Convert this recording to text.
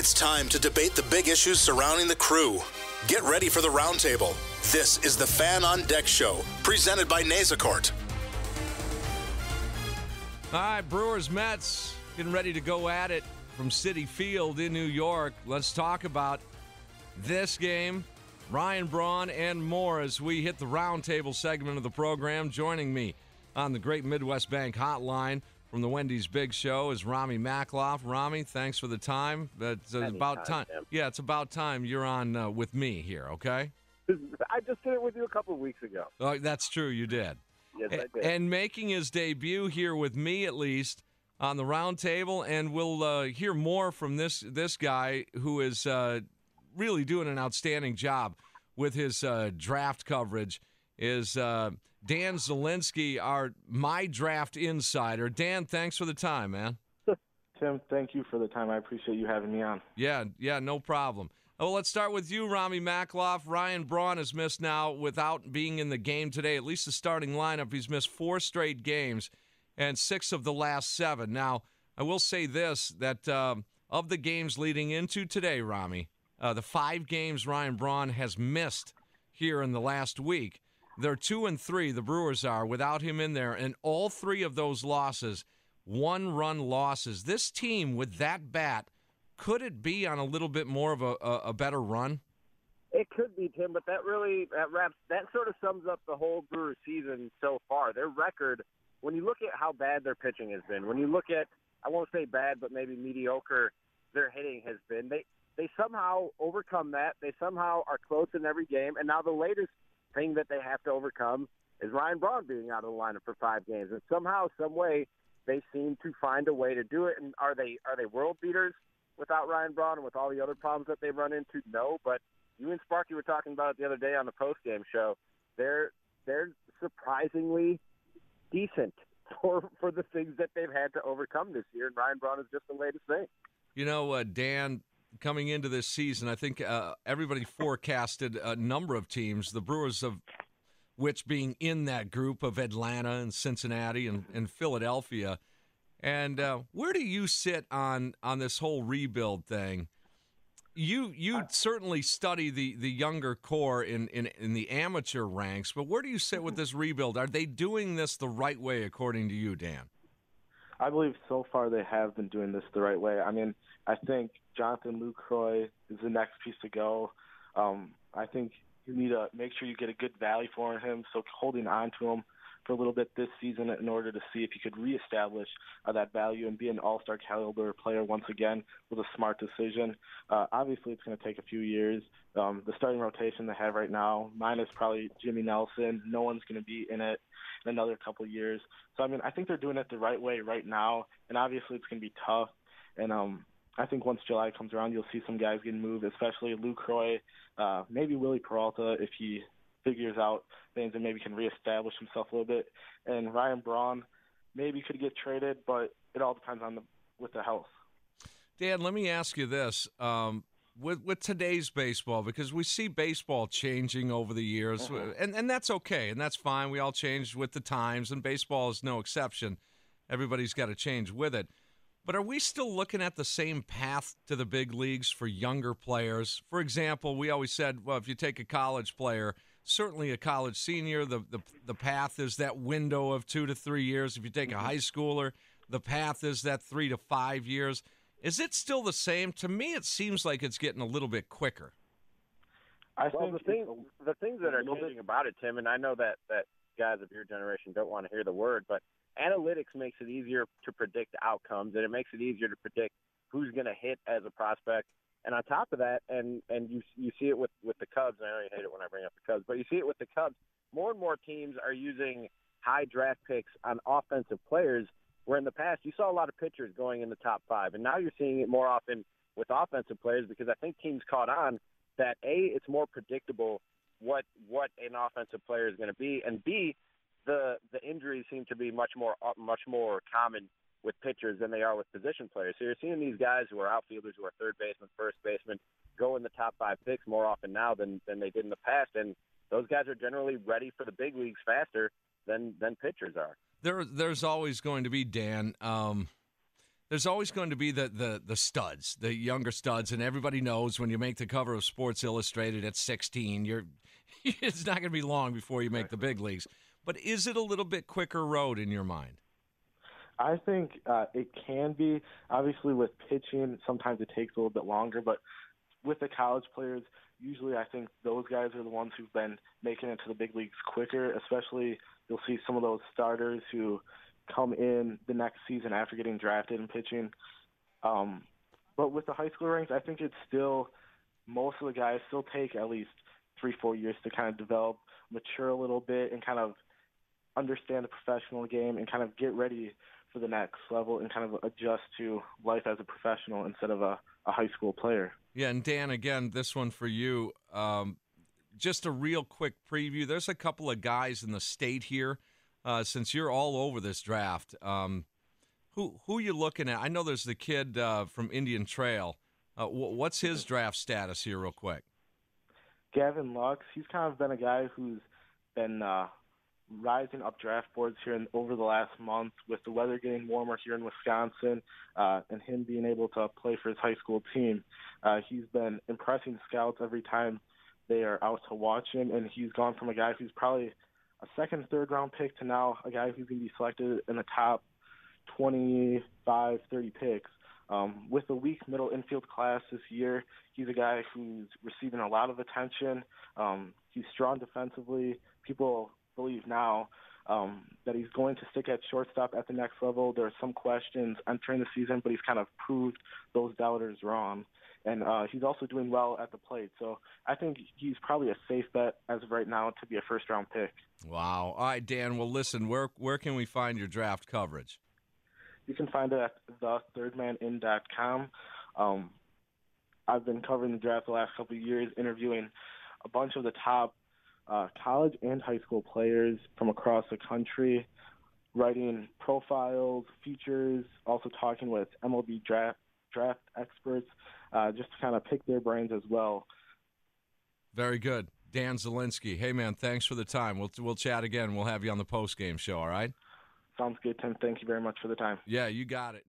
It's time to debate the big issues surrounding the Crew. Get ready for the roundtable. This is the Fan on Deck Show, presented by Nasacort. All right, Brewers Mets getting ready to go at it from Citi Field in New York. Let's talk about this game, Ryan Braun, and more as we hit the roundtable segment of the program. Joining me on the Great Midwest Bank Hotline from the Wendy's Big Show is Rami Makloff. Rami, thanks for the time. It's about time. Yeah, it's about time you're on with me here, okay? I just did it with you a couple of weeks ago. Oh, that's true, you did. Yes, I did. And making his debut here with me, at least, on the roundtable, and we'll hear more from this guy who is really doing an outstanding job with his draft coverage, is Dan Zielinski, our My Draft Insider. Dan, thanks for the time, man. Tim, thank you for the time. I appreciate you having me on. Yeah, no problem. Well, let's start with you, Rami Makloff. Ryan Braun has missed now without being in the game today, at least the starting lineup. He's missed 4 straight games and 6 of the last 7. Now, I will say this, that of the games leading into today, Rami, the 5 games Ryan Braun has missed here in the last week, they're 2-3, the Brewers are, without him in there, and all 3 of those losses, 1-run losses. This team, with that bat, could it be on a little bit more of a better run? It could be, Tim, but that sort of sums up the whole Brewers season so far. Their record, when you look at how bad their pitching has been, when you look at, I won't say bad, but maybe mediocre their hitting has been, they somehow overcome that. They somehow are close in every game, and now the latest thing that they have to overcome is Ryan Braun being out of the lineup for 5 games. And somehow, some way, they seem to find a way to do it. And are they world beaters without Ryan Braun and with all the other problems that they've run into? No, but you and Sparky were talking about it the other day on the post-game show. They're surprisingly decent for the things that they've had to overcome this year, and Ryan Braun is just the latest thing. You know, Dan, coming into this season, I think everybody forecasted a number of teams, the Brewers of which being in that group of Atlanta and Cincinnati and Philadelphia. And where do you sit on this whole rebuild thing? You certainly study the younger core in the amateur ranks, but where do you sit with this rebuild? Are they doing this the right way, according to you, Dan? I believe so far they have been doing this the right way. I mean, I think Jonathan Lucroy is the next piece to go. I think you need to make sure you get a good value for him, so holding on to him for a little bit this season in order to see if he could reestablish that value and be an all-star caliber player once again was a smart decision. Obviously, it's going to take a few years. The starting rotation they have right now, minus probably Jimmy Nelson, no one's going to be in it in another couple of years. So, I mean, I think they're doing it the right way right now, and obviously it's going to be tough. And I think once July comes around, you'll see some guys getting moved, especially Lucroy, maybe Willie Peralta if he figures out things and maybe can reestablish himself a little bit. And Ryan Braun maybe could get traded, but it all depends on with the health. Dan, let me ask you this. With today's baseball, because we see baseball changing over the years, and that's okay, and that's fine. We all change with the times, and baseball is no exception. Everybody's got to change with it. But are we still looking at the same path to the big leagues for younger players? For example, we always said, well, if you take a college player, certainly a college senior, the path is that window of 2 to 3 years. If you take a high schooler, the path is that 3 to 5 years. Is it still the same? To me, it seems like it's getting a little bit quicker. The things that are changing about it, Tim, and I know that guys of your generation don't want to hear the word, but analytics makes it easier to predict outcomes, and it makes it easier to predict who's going to hit as a prospect. And on top of that, and you see it with the Cubs, and I know you hate it when I bring up the Cubs, but you see it with the Cubs, more and more teams are using high draft picks on offensive players, where in the past you saw a lot of pitchers going in the top 5, and now you're seeing it more often with offensive players because I think teams caught on that, A, it's more predictable what an offensive player is going to be, and B, the injuries seem to be much more common with pitchers than they are with position players. So you're seeing these guys who are outfielders, who are third baseman, first baseman, go in the top 5 picks more often now than they did in the past, and those guys are generally ready for the big leagues faster than pitchers are. There's always going to be, Dan, there's always going to be the studs, the younger studs, and everybody knows when you make the cover of Sports Illustrated at 16, it's not going to be long before you make the big leagues. But is it a little bit quicker road in your mind? I think it can be. Obviously, with pitching, sometimes it takes a little bit longer. But with the college players, usually I think those guys are the ones who've been making it to the big leagues quicker, especially you'll see some of those starters who come in the next season after getting drafted and pitching. But with the high school ranks, I think it's still most of the guys still take at least 3-4 years to kind of develop, mature a little bit, and kind of understand the professional game and kind of get ready for the next level and kind of adjust to life as a professional instead of a high school player. Yeah, and Dan, again, this one for you. Just a real quick preview. There's a couple of guys in the state here, since you're all over this draft. Who you looking at? I know there's the kid from Indian Trail. What's his draft status here real quick? Gavin Lux. He's kind of been a guy who's been rising up draft boards here over the last month with the weather getting warmer here in Wisconsin and him being able to play for his high school team. He's been impressing scouts every time they are out to watch him, and he's gone from a guy who's probably a second, third round pick to now a guy who's going to be selected in the top 25, 30 picks. With a weak middle infield class this year, he's a guy who's receiving a lot of attention. He's strong defensively. People believe now that he's going to stick at shortstop at the next level. There are some questions entering the season, but he's kind of proved those doubters wrong. And he's also doing well at the plate. So I think he's probably a safe bet as of right now to be a first-round pick. Wow. All right, Dan, well, listen, where can we find your draft coverage? You can find it at thethirdmanin.com. I've been covering the draft the last couple of years, interviewing a bunch of the top college and high school players from across the country, writing profiles, features, also talking with MLB draft experts, just to kind of pick their brains as well. Very good. Dan Zielinski. Hey, man, thanks for the time. We'll chat again. We'll have you on the post-game show, all right? Sounds good, Tim. Thank you very much for the time. Yeah, you got it.